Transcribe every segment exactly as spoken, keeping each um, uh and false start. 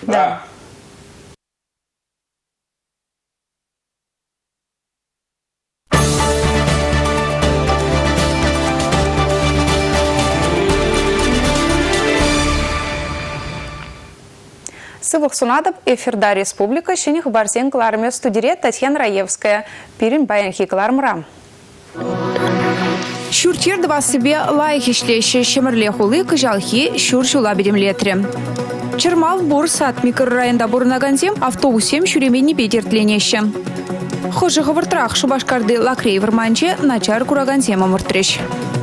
Да. Сывых сунадып эфирда республика шенех барсен кларме студире Татьяна Раевская. Пирин баянхи клармрам. Шурчер два себе лайх ишлеші шемірле хулы кыжалхи шур шула бедемлетре. Чермал бурсат микрорайонда бурнаганзем автобусем шуремени бедертленеші. Хожы хавыртрах Шубашкарды лакрей варманче начар кураганзем амыртреш.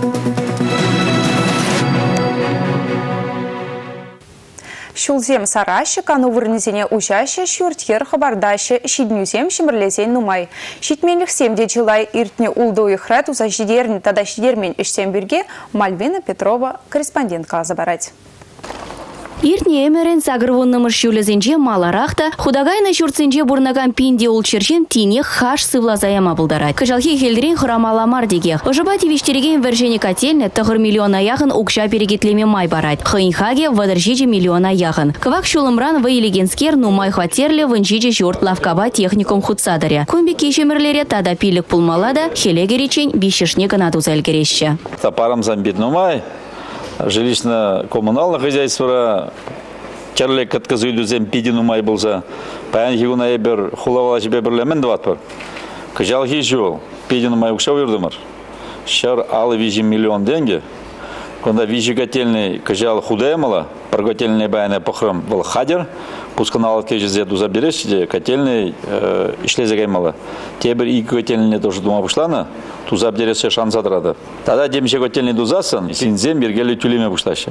Шулзем сараща, кану вырнезене учаща, шуртьер хабардаща, щиднюзем шимрлезен нумай. Щитменлих семде джилай иртне улду и храту за щидерни, тада щидермень ишсем бирге, Мальвина Петрова, корреспондентка забарать. Иртне эмерен загрвонны мыршюлезенже маларахта, худагайна шурценже бурнаган пинде улчерчен тине хаш сывлазаяма булдарать. Кыжалхи хелдрен храмаламар дегех. Ожабати виштереген вержене котельне тагыр миллиона яхын укша перегитлеме май барать. Хыинхаге вадыржиже миллиона яхын. Кывак шулымран ваилегенскер ну май хватерле вынжиже жорт лавкаба техникум худсадаре. Кумби кешемерлере тада пилик пулмалада, хелегеречень бишешне канатузель кереща. Тапарам замбит ну май. Жилищно-коммунальное хозяйство, чарлек отказывают пидину май болса, паян хигуна ебер хулавала себе берлемен дватпар. Кажал хижу пидину май укшав юрдумар. Шар алы вижи миллион деньги. Когда вижи котельный кажал худая мала, парготельный баяна похрам был хадер, пусканал кеже зеду заберешь, котельный ишлезегай мала. Тебер и котельный тоже дома бушлана. Туза бдересе шанс адрада. Тогда демше котельный дузасан, синзем бергели тюлеме буштаще.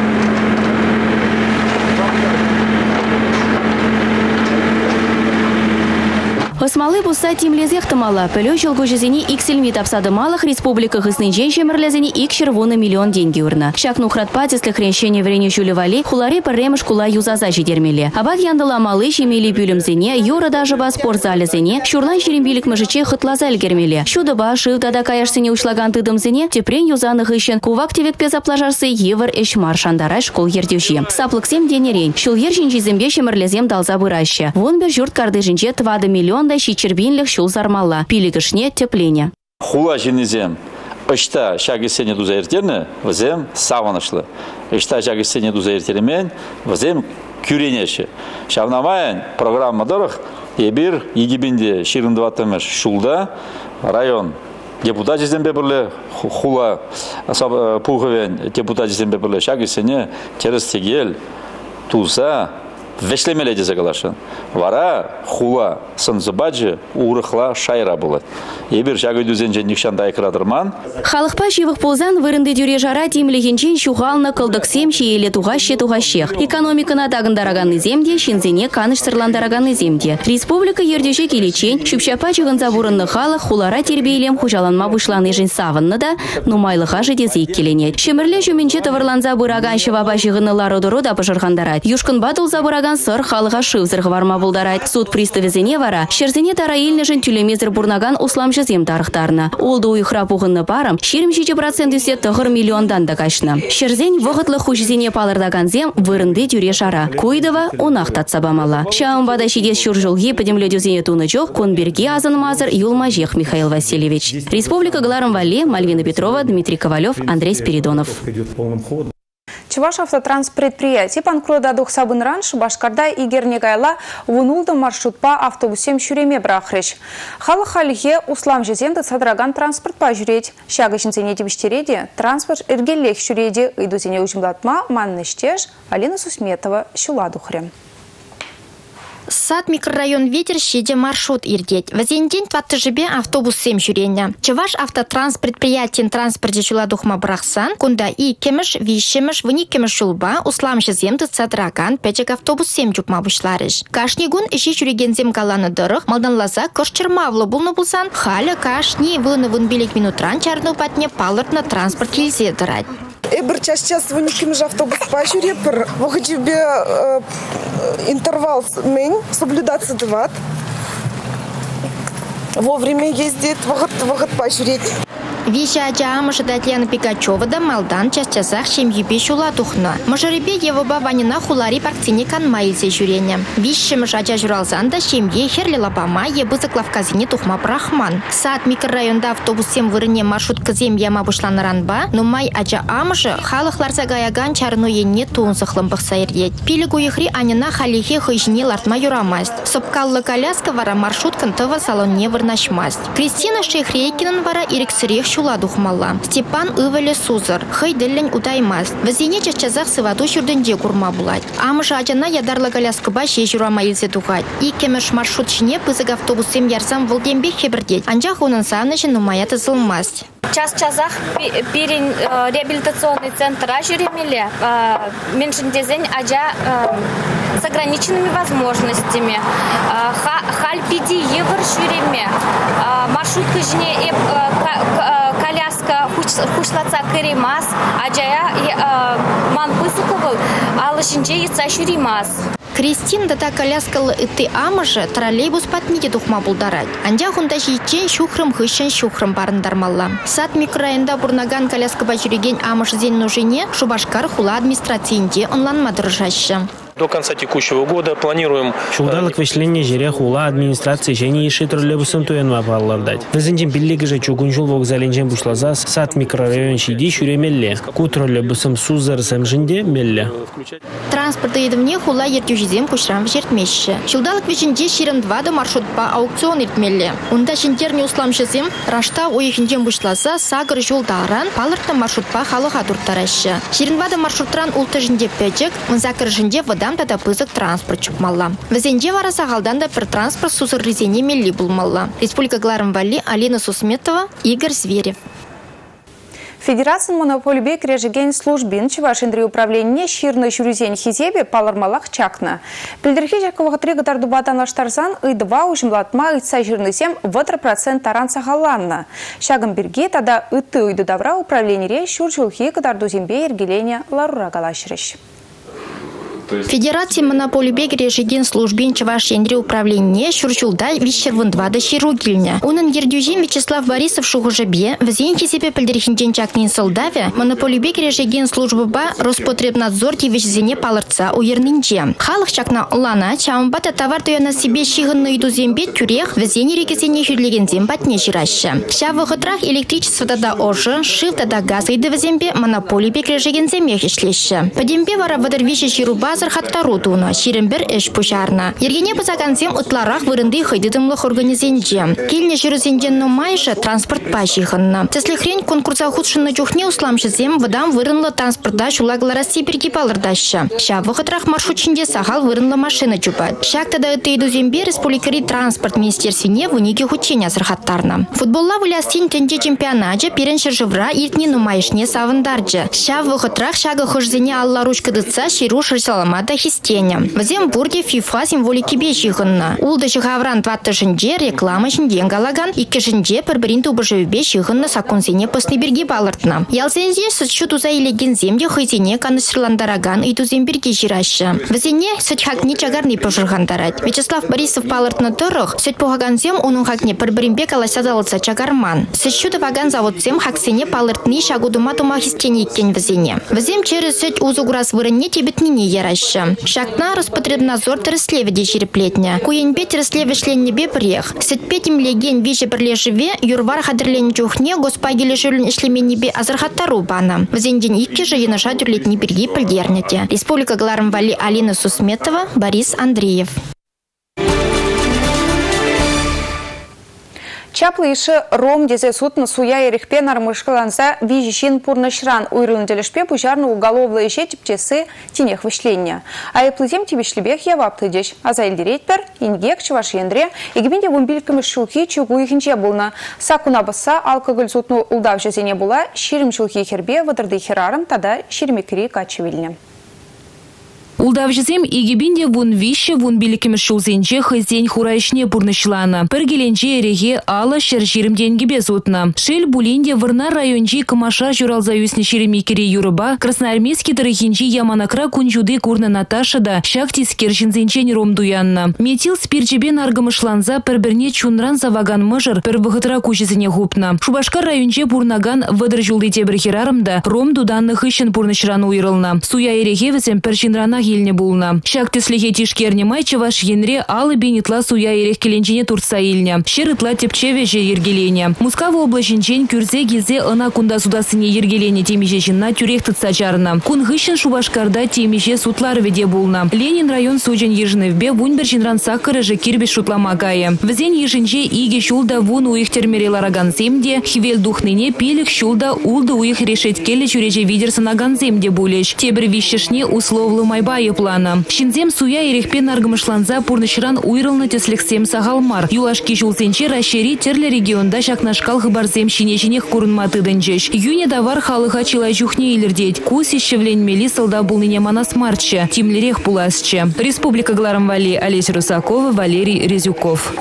Осмалы буса тимлезех тамала, пелёчел гужезени иксельмит абсадымалах республика хыснынчен шемерлезени ик червуны миллион деньги урна. Шакну хратпатислых ренщене врене шулевали, хуларе парремыш кула юзаза жидермели. Абат яндала малы шемели пюлемзене, юра даже ба спортзалезене, шурлан шерембилик мыжиче хытлазаль гермели. Шудыба шив тада каяшсене ушлаган тыдымзене, тепрен юзаных ищен, кувак тевек пезаплажарсы евар эшмар шандарай школ ердюши. Саплыксем денерень, шул ершин жизембе шемерлезем далза быраща. Вон бер журт карды жинче твады миллион щичербинлих шул зармала, пилигышне тепление. Хула жинезем, ышта шагисене дуза ертерне, вазем саванышлы. Ышта шагисене дуза ертермен, вазем кюренеші. Шавнамайын программа дорых, ебір егибінде ширындыватымыш шулда район депутат жезембе бірлі, хула пуховен депутат жезембе бірлі шагисене терес тегел, туза, вешлемеле дезе калашын. Вара хула сынзыбаджы урыхла шайра булат. Ебір жагы дүзенжен никшанда айкырадырман. Халықпа живых ползан вырынды дюре жара тимлегенчен шуғалны кылдықсем шиеле туғаще туғащех. Экономикана тагындараганы земде, шинзене каныш сырландараганы земде. Республика ердюше келечен, шүпшапа чығынза бұрынны халық хулара тербейлем хужаланма бұшланы жын савынны да, нумайлыға жедезек келенет. Шемірле жүменче тавырланза бұраган шываба жығыны лародыру да пыжырғандарат. Юшкын батылза бұраган сыр халыға шывзырғы варма булдарайт. Суд приставезене вара, шерзене тараилнежін тюлемезір бурнаган усламшы зем тарықтарына. Олды уйхра пуғынны парым, шерім жеті процент үсе тұғыр миллиондан да кашны. Шерзен вғытлы хужезене палырдаган зем вырынды тюре шара. Койдыва унақтат сабамала. Шаум бада шидес шуржулги подемле дюзене туны жоқ, конберге азын мазыр Юлмажех Михаил Васильевич. Республика Галарым Валли, Мальвина Петрова, Дмитрий Ковалев, Андрей Спиридонов. Чуваш автотранс предприятий панкрода дух сабын раньше Башкарда и Гернегайла вунулды маршрутпа автобусем шюреме брахрыш. Халы халихе услам жезенді садраган транспорт па жүреть. Шагышын зене дебіштереде транспорт эргеллех шюреде иду зене учимдатма манныштеж Алина Сусметова шуладухрем. Сад микрорайон ветер щеде маршрут ирдеть. В один день тватты жебе автобус сем жюрения. Чеваш автотранс предприятий транспорте чуладухма брахсан, кунда и кемеш, вишемеш, вни кемеш шулба, услам жеземды цадраган, печек автобус сем чупма бушларыш. Кашнигун ищи чуреген зем галаны дырых, малдан лаза кошчермавлы булны булсан, халя кашни вылны вын билик минутран чарну патне палырт на транспорт кельзе дырать. Эбір час-час вынеким же автобус по жюрепер, выходи интервал мен соблюдаться дват. Вовремя ездит, выход, выход по жюреть. Виша Аджаамыша Татьяна Пикачева да малдан частязах шемьюбе шула тухна. Мажарибе его бабанина хулари парктине канмайлзе жюрене. Вишшемыш Аджа журалзан да шемье херли лапама ебызык лавказине тухма брахман. Саат микрорайонда автобусем вырыне маршрут кызем яма бушланаранба, но май Аджаамыша халыхларса гаяган чарну енне туынсыхлым бықсайырдет. Пилі гуихри анина халихе хыжне лартма юрамаст. Сопкаллы коляска вара маршрут кантова салонне вырнашмаст. Кристина Шейхрейкинен вара ирексирех шула духмалла. Степан ывеле сузыр. Хый діллен удаймаст. Вазине чачазах сываду шүрденде курма булать. Амыша Аджана ядарлы коляска ба шей журама илзе тухать. И кемеш маршрут шіне пызык автобусем ярсам вылденбек хебірдет. Анжақ оның савнышын нумая тызылмаст. Час-часах перен реабилитационный центр ажуремеле. Меньшиндезень Аджа с ограниченными возможностями. Халь пяти евро шуреме. Маршрутка жне коляска хушлаца керемас. Аджая манпысыковыл алышынче яца шуремас. Кристин дата коляскалы ытты амыжы троллейбус патниде тухма булдарать. Анжа хунда жичен шухрым хыщен шухрым барындармалла. Сат микрорайонда бурнаган коляска бачуреген амыш зен нужине Шубашкар хула администрациинде онланмадыржаща. До конца текущего года планируем... Шулдалык вешление жере хула администрации жени еши троллейбусын туенма баллардать. Везенчен биллиги же чугунжул вокзаленчен бушлаза сат микрорайон шиди шуремелле. Ку троллейбусым сузарсам жинде мелле. Транспорта едвне хула ертюжизем кушрам жертмешші. Шулдалык веченде ширым два до маршрут по аукцион ертмелле. Унда шинтерне усламшызем рашта уехинчен бушлаза сагыр жулдаран палыртна маршрут по халыха туртараща. Ширым два до маршрутран улты жинде печек, унзакыр жинде вода тада пызык транспорт чупмалла. Везенде вара сағалдан да пір транспорт сусыр резене мелли булмалла. Республика Гларымвали, Алина Сусметова, Игорь Зверев. Федерация монополии крежеген службин чеваш индрей управление ширны шуризен хизебе палармалах чакна. Пилдерхи жаковых три гатарду батанлаштарзан и два ужимлатма и цажирный сем ватр процент таранца галанна. Шагом берге тада и ты уйду добра управление ре шурчулхи гатарду зембе ергеления ларура галашрищ. Федерация монополии режиген службин чеваш ендре управление шурчулда вищервун два до ширugilня. Унан ердюжин Вячеслав Борисов шухужебе взеньки себе пельдерхинчен чакнин солдаве монополии режиген службы ба Роспотребнадзор тивещзене палырца уернинче. Халых чакна лана чамбата товар на себе шигынны иду зембе тюрех взене рекесене хюрлеген зембат не шираща. Ща в выходрах электричество тада ожи, шив тада газ иды в зембе монополии режиген земех ишлеща. По дембе вара водорвище шируба Хаттару туна, ширембер эш пушарна. Ергене базакансем утларах вырынды хайдыдымлых организенже. Кельне ширусенден номайша транспорт пашиханна. Тесли хрень конкурса худшинна чухне усламшызем выдам вырынлы транспортда шулаглара сибирги палырдаща. Ща выходрах маршрутчинде сахал вырынлы машина чупат. Щак тада этейду зембе республикари транспорт министерствине вуниги хученя сырхаттарна. Футболла вылястин тенче чемпионаджа перен шыржывра иртни номайшне савындарджа. Ща выходрах шага хожзене алла ручка дыца ширу шырсалам Мата хистеня. В Зембурге ФИФА символики бешихынна. Улда жихавран тватты жинже реклама жинден галаган, и кешинже перберин тубажеве бешихынна сакунсене постнеберги балыртна. Ялсензе сычу за илеген земде хызене канысырландараган и туземберги жираща. В зене сыч хакне чагарни пожиргандарать. Вячеслав Борисов палыртна тырых, сыч пухаган зем унун хакне перберинбе каласядалыца чагарман. Сычу таваган заводцем хаксене палыртни шагудума тума хистене иккен в зене. В зем через сыч узуграс вырынне тебетнине яраща. Шакна Роспотребнадзор тереслеве дечереплетня. Куенбе тереслеве шленне бепрех. Сетпетим леген виже прилежеве юрвар хадрлен чухне госпагиле жюльн ишлемени бе азархаттару бана. В зендень икки же енаша дюрлетни берги пальдернете. Республика Гларымвали, Алина Сусметова, Борис Андреев. Чаплы ише ром дезе сутны суя ерехпе нармышкаланса вижищин пурнышран уйрынделешпе пужарны уголовлы ише типтесы тенех вышления. А и плызем тибишлебех я ваптыдеш. А за эльдеретпер ингек чуваш ендре игменде вумбильками шулхи чугу ихинче булна. Сакуна баса алкоголь сутну улдав жезене була ширим шулхи хербе вадырды херарым тада ширимекри качевильне. Улдавжызем игибинде вун вище вун биликимеш шулзенче хызен хурайшне пурнышлана. Пергеленче ереге ала шерширимденге безутна. Шель булинде вырна райончи камаша журалзаюсне шеремикере юрыба красноармейский тарыхинчи яманакра кунжуды курна Наташа да шакти скершинзенчен ромдуянна. Метил спирчебен аргымышланза перберне чунран заваган мыжыр пер вғытыра кучезіне гупна. Шубашкар районче пурнаган выдыр жулды тебір херарымда ромдуданны хыщен пурнышран уйрылна. Суя ереге візем першинрана елне булна. Шакты слеге тишкерне майчы ваш енре алы бенитла суя ерех келенчене турца илня. Шерытла тепчеве же ергелене. Мускавы облаченчен кюрзе гизе ына кунда судасыне ергелене темеже жинна тюрех тыца жарна. Кун хыщен Шубашкарда темеже сутлар веде булна. Ленин район суджен ежиневбе вунбер жинран саккары же кирбеш шутлама гае. Візен ежинче иге шулда вун уих термерелараган земде, хивел духныне пелек шулда улда уих решет келе чуреже видерсанаган земде булеш. Тебір вищешне условлы майбайы плана. Шинзем суя ерехпен аргымышланза пурнышран уйрылны теслексем сагалмар. Юлашки жулсенче расшери терле регионда шакнашкал хыбарзем шинеченех курынматы дынчеш. Юне давар халыха чилай жухне илердеть. Кус ищевленмели салда булныне манасмарче. Тимлерех пуласче. Республика Гларамвали, Олеся Русакова, Валерий Резюков.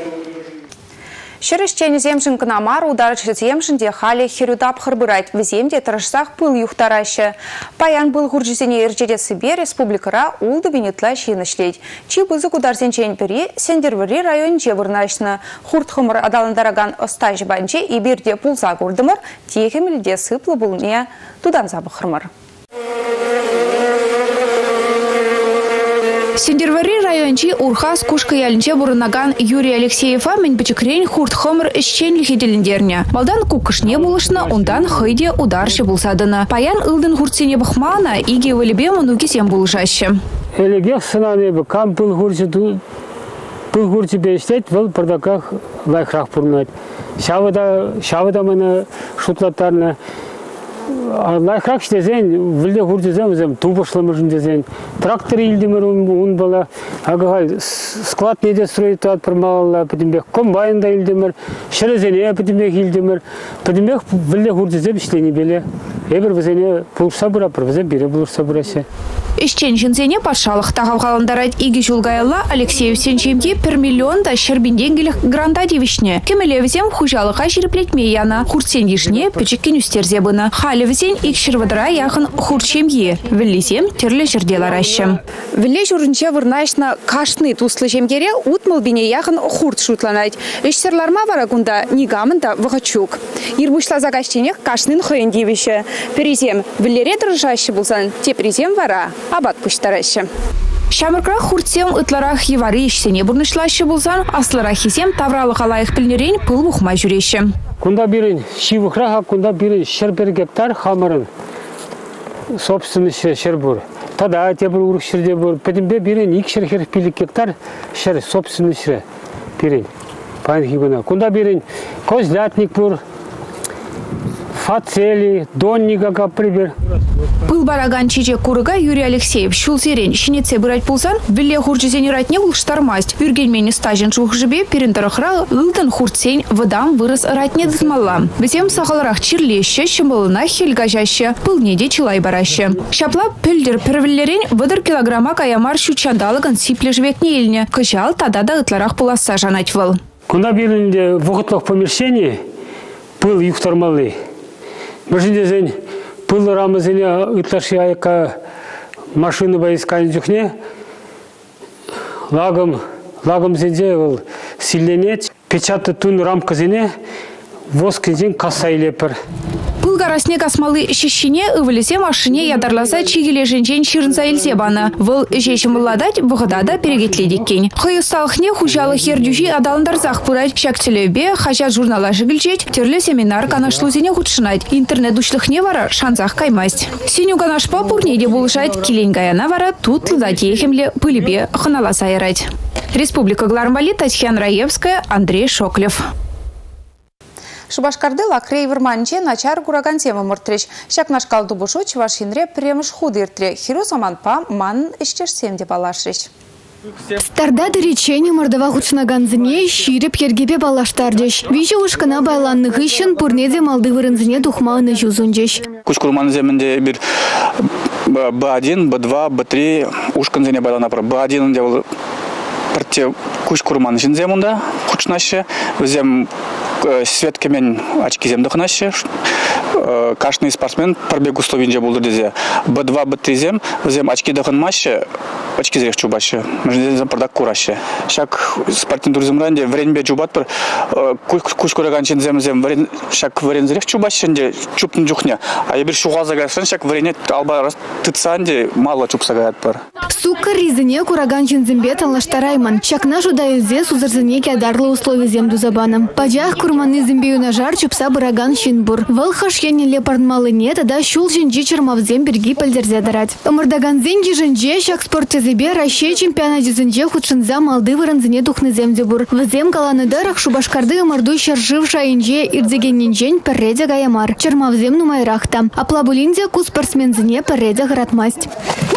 Шерещен земшин канамар ударчы земшинде хали херюдап харбырать в земде тарашсах пыл юхтараще. Паян был гурджизене ирджеде себе республикара улды бенетла щинышлеть. Чи бызык ударзенчен пери сендервери район жевырнашна. Хуртхымыр адаландараган остаж банче и бирде пулза гурдымыр техемелде сыплы булне тудан забыхырмыр. Сендервари райончи Урхас кушка ялинче бурынаган Юрий Алексеева мен бычыкрен хурт хомыр ищен лихиделендерне. Балдан кукышне булышна, ондан хыйде ударшы булсадына. Паян ылдын хуртсене бахмана, иге вылебе мунуки сем булышаще. Элегех сынаны бы кам пыл хурчы пыл хурчы бештет, выл пардаках лайхрах пурнать. Шавыда, шавыда мына шутлаттарна. Лайхрак штезен, вилде хуртезем, зем тубашламыжын дезен. Трактор илдемер он была, агагай склад неде строит от промалла, потимбех комбайн да илдемер, шерезене потимбех илдемер, потимбех вилде хуртезем иштени беле. Эбер везене пулса бура, провезем бире булурса бурасы. Ищен жинзене пашалық тағавғаландарать иги жулгайла Алексеев сенчемге пер миллион да шербинденгелік гранда девишне. Кемелевзем хужалыға жирплетме яна. Хуртсен ешне печеккен үстерзе бұны. Халевзен икшірвадыра яхын хуртшемге. Віллизем терлі жерделаращым. Вілле жүрінче вырнайшна кашны туслы жемгере утмыл бине яхын хурт шутланать. Ишсерларма варагунда нигамында вғачук. Ирбушла загащенех кашнын хойын девище. Перезем віллере дрыжаще булсан, те перезем вара. Абат пуштараще. Шамыркрах хуртсем ытларах евары ишсене бурнышлаще булсан, асларах изем тавралық алайық пілнерен пыл бұхма жүреше. Кунда бирин шивухраха, кунда бирин шербер гектар хамырын. Собственный шербур. Тада тебір урық шерде бур. Пәдімбе бирин ик шерхер пилік гектар шер собственный шер бирин. Пайн хибына. Кунда бирин козлятник бур. Фацели, донника, как пример. Пыл бараган чиче курыга Юрий Алексеев шулзерен шинеце бырать пулсан, вилле хурджизене ратне ул штармасть. Юргельмени стажен шухжибе перендарахра ылтын хуртсень выдам вырос ратне дызмалла. Бізем сахаларах чирлеще, шымылына хельгажаще, пылнеде чилай бараще. Шапла пельдер первеллерен выдар килограмма каямар щучандалыган сипле жвекне илне. Кычал тада да ытларах пуласа жанать выл. Кунда биринде в уготлах помещении пыл юхтармалы. Бождезень пыл рамазене ытлаши аяка машины боискань жүхне лагом лагом зенде ол силенет печаты тун рамка зене воск зен касса илепер. Пылгарасне касмалы шишине ывылесе машине ядарласа чигеле женжен ширнса илсе баны. Выл жешім ладать бұғыдада перегетледеккен. Хыйысталықне хужалы хердюжи адалындарзақ пырать шактелебе хажат журнала жігілчет, терлі семинар канашлузене худшынать. Интернет учлықне вара шанзақ каймасть. Сеню канашпа пурнеде болышать, келен гаяна вара тут ладейхемле пылебе хынала сайрать. Республика Гларамвали, Татьяна Раевская, Андрей Шоклев. Шубашкарды лакрей вырманче начар кураган тема мұртреч. Шак нашкал дубушу чывашинре премыш худыртре. Хиру саманпа ман ишчешсем деп алашрич. Старда дыречени мордова хучнаганзыне ширип ергебе балаштардеш. Вижу ушкана байланных ищен пурнеде малды вырынзыне тухманы жузунжеш. Кучкурман земінде бир Б один, Б два, Б три ушканзене байлана пар. Б один дел парте куш курман жинземунда кучнаще. Взем светкемен очки зем дохнаще. Каждый спортсмен пробегу сто винже булды дезе. Б два, Б три зем взем очки дохнмаще. Очки зрех чубаще. Мы же продак кураще. Шак спортивный туризм ранде время бе чубат пар. Куш кураганчин зем зем время шак время зрех чубаще нде чупн жухне. А я бир шугал загайсан шак время алба раз тыцанде мало чуп сагайат пар. Сукка ризыне кураганчин зембе талаштарайман. Шак нашу дайзе сузарзыне кядарлы условия земду забаном. Падях курманы зембею нажар чупса бараган шинбур. Валхаш яне лепард малыне тада шул женджи чермав земберги пальдерзе дарать. Омардаган зенги женже шак спорте зебе Россия чемпионате зенже худшинза малдывыран зене тухны земдебур. В зем каланы дарах шубашкарды омарду шарживша инже ирдзеген нинжень перреде гаямар. Чермав земну майрахта. А плабулинзе ку спортсмен зене перреде гаратмасть.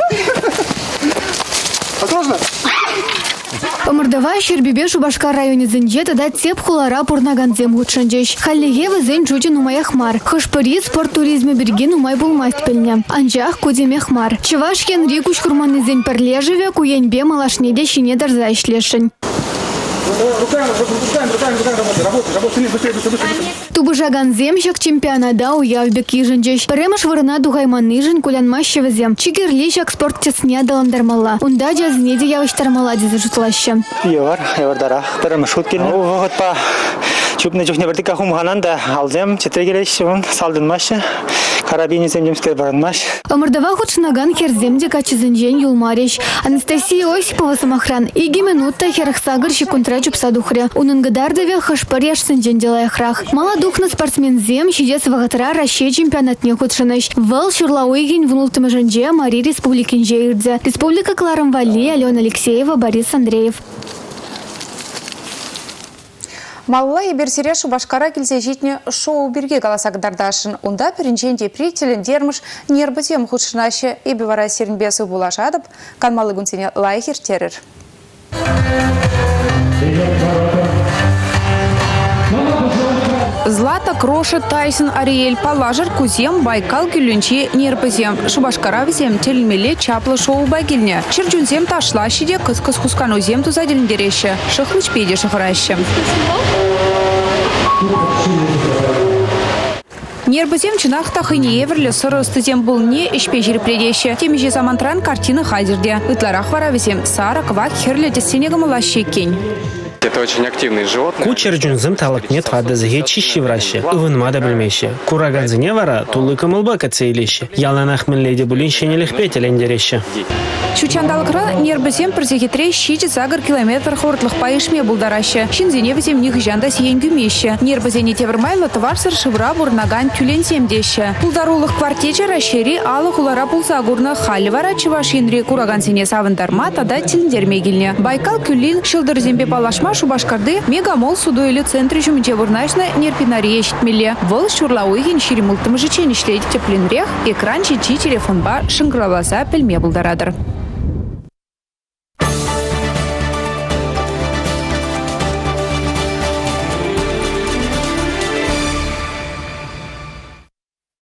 Осторожно! Омардава Щербебе Шубашкар районе зенже тада теп хулара пурнаган зем худшанжеш. Халлиге везен чучен умай хмар. Хашпари спорт туризме берген умай булмасть пельня. Анжах кудеме хмар. Чеваш хенри куш курманы зен перле живе куенбе малашнеде шине дарза ишлешень. Руками, руками, руками, руками работай, работай, работай, быстрее, быстрее, быстрее. Тубыжаган земщик чемпионада уявбек еженжеш. Премаш вырына дугайманыжын кулянмаще везем. Чигерлишак спорт тесне даландармала. Унда жазнеде явыштармала дезе жутлаще. Евар, евардара. Премаш уткин. Вот по чупны чухне бертика хумгананда алзем четрегелешевым салдынмаще. Карабини землемская баранмаш. Омардава худшнаган херземде качызынжен юлмареш. Анастасия Осипова самохран. Иги минута херахсагар шикунтра чупса духря. Унангадардаве хашпареш сынжен делая храх. Маладухна спортсмен зем щидес вагатра Россия чемпионатне худшыныш. Вал шурлауигин внултым женже Мари Республикинже ирдзе. Республика Кларамвали, Алена Алексеева, Борис Андреев. Малла и берсере Шубашкара келсе житне шоу берге галасак дардашын. Унда перенченде приятелен дермыш нербытем худшынаще и бивара сернбесы булашадып, канмалы гунсене лайхер терер. Злата, Кроша, Тайсон, Ариэль, Палажар, Кузем, Байкал, Гюлюнчи, Нерпызем, Шубашкара везем, Телмеле, Чаплы, Шоу Байгильня. Черджунзем ташла щиде, кыс-кыс кускану зем тузаделен дереще. Шахлычпеде шахараще. Нербызем чинах тахыне еверлі сырыстызем бұл не ішпе жерпледеще. Темеже замантран картины хадерде. Ытларах варавезем, сара, квак, херлі десенегамылаще кень. Это очень активные животные. Кучер джунзым талак нет воды загечище враще. Ивынма да білмеше. Кураганзыне вара тулыка мылба кацейлеше. Яланах милледе булинше нелехпете лендереще. Чучандалкра нербызем перзехитре щите загар километр хортлых поишме булдараще. Шинзене везем них жанда сиенгюмеще. Нербызене тевермайло товарсыр шевра бурнаган тюлен семдеще. Пулдарулых квартече расшири алы хулара пулсагурна халивара чевашинри кураганзене савындарма тада тиліндермегилне. Байкал кюлин шылдырзембе палашма Шубашкарды мегамол суду или центре жумиче бурнашна нерпинария щитмеле. Вол шурлауыгин ширимултым жичен ишлейт теплинрех, экран чичи телефонба шынграласа пельме булдарадыр.